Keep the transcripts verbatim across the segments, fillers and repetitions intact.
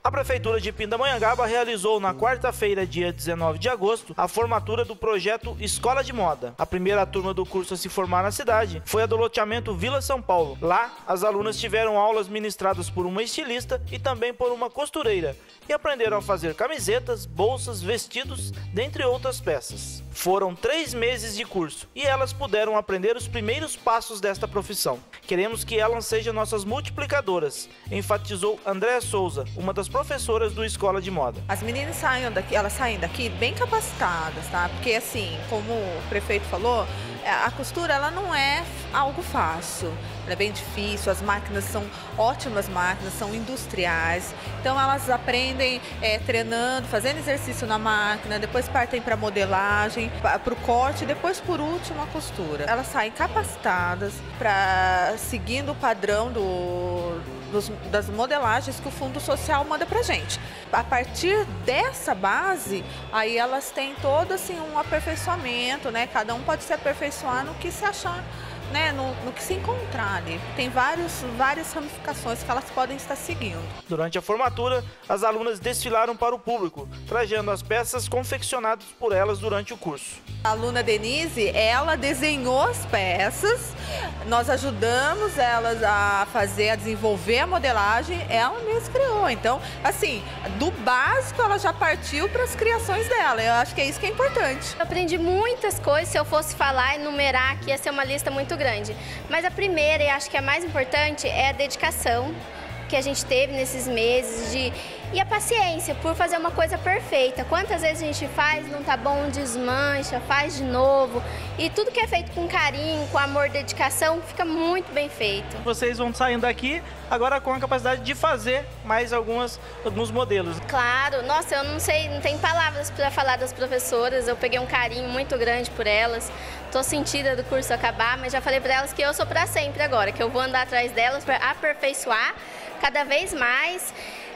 A Prefeitura de Pindamonhangaba realizou na quarta-feira, dia dezenove de agosto, a formatura do projeto Escola de Moda. A primeira turma do curso a se formar na cidade foi a do loteamento Vila São Paulo. Lá, as alunas tiveram aulas ministradas por uma estilista e também por uma costureira e aprenderam a fazer camisetas, bolsas, vestidos, dentre outras peças. Foram três meses de curso e elas puderam aprender os primeiros passos desta profissão. Queremos que elas sejam nossas multiplicadoras, enfatizou Andréa Souza, uma das professoras do Escola de Moda. As meninas saem daqui, elas saem daqui bem capacitadas, tá? Porque assim, como o prefeito falou, a costura ela não é algo fácil, ela é bem difícil, as máquinas são ótimas máquinas, são industriais, então elas aprendem é, treinando, fazendo exercício na máquina, depois partem para modelagem, para o corte, depois por último a costura. Elas saem capacitadas para seguindo o padrão do Dos, das modelagens que o Fundo Social manda pra gente. A partir dessa base, aí elas têm todo assim, um aperfeiçoamento, né? Cada um pode se aperfeiçoar no que se achar, né? no, no que se encontrar ali. Tem vários, várias ramificações que elas podem estar seguindo. Durante a formatura, as alunas desfilaram para o público, trajando as peças confeccionadas por elas durante o curso. A aluna Denise, ela desenhou as peças, nós ajudamos elas a fazer, a desenvolver a modelagem, ela mesma criou. Então, assim, do básico ela já partiu para as criações dela. Eu acho que é isso que é importante. Eu aprendi muitas coisas, se eu fosse falar e numerar aqui ia ser uma lista muito grande. Mas a primeira, e acho que a mais importante, é a dedicação que a gente teve nesses meses de... e a paciência por fazer uma coisa perfeita. Quantas vezes a gente faz, não tá bom, desmancha, faz de novo. E tudo que é feito com carinho, com amor, dedicação, fica muito bem feito. Vocês vão saindo daqui agora com a capacidade de fazer mais algumas, alguns modelos. Claro, nossa, eu não sei, não tem palavras para falar das professoras. Eu peguei um carinho muito grande por elas. Tô sentida do curso acabar, mas já falei para elas que eu sou para sempre agora, que eu vou andar atrás delas para aperfeiçoar cada vez mais.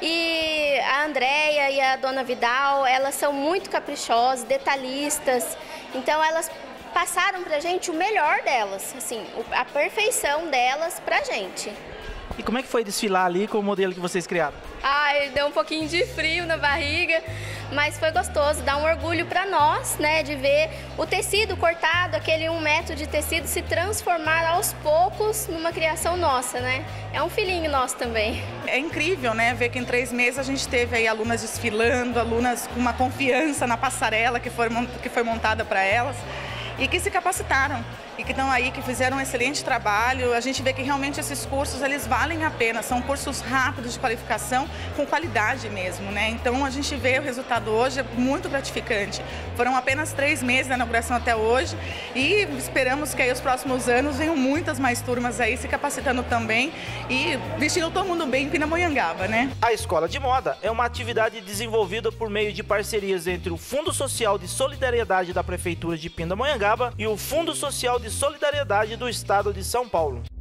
E a Andréia e a Dona Vidal, elas são muito caprichosas, detalhistas, então elas passaram pra gente o melhor delas, assim, a perfeição delas pra gente. E como é que foi desfilar ali com o modelo que vocês criaram? Ai, deu um pouquinho de frio na barriga, mas foi gostoso, dá um orgulho para nós, né, de ver o tecido cortado, aquele um metro de tecido se transformar aos poucos numa criação nossa, né? É um filhinho nosso também. É incrível, né, ver que em três meses a gente teve aí alunas desfilando, alunas com uma confiança na passarela que foi, que foi montada para elas e que se capacitaram. E que estão aí, que fizeram um excelente trabalho. A gente vê que realmente esses cursos, eles valem a pena. São cursos rápidos de qualificação, com qualidade mesmo, né? Então a gente vê o resultado hoje, é muito gratificante. Foram apenas três meses da inauguração até hoje e esperamos que aí os próximos anos venham muitas mais turmas aí se capacitando também e vestindo todo mundo bem em Pindamonhangaba, né? A Escola de Moda é uma atividade desenvolvida por meio de parcerias entre o Fundo Social de Solidariedade da Prefeitura de Pindamonhangaba e o Fundo Social de Solidariedade do Estado de São Paulo.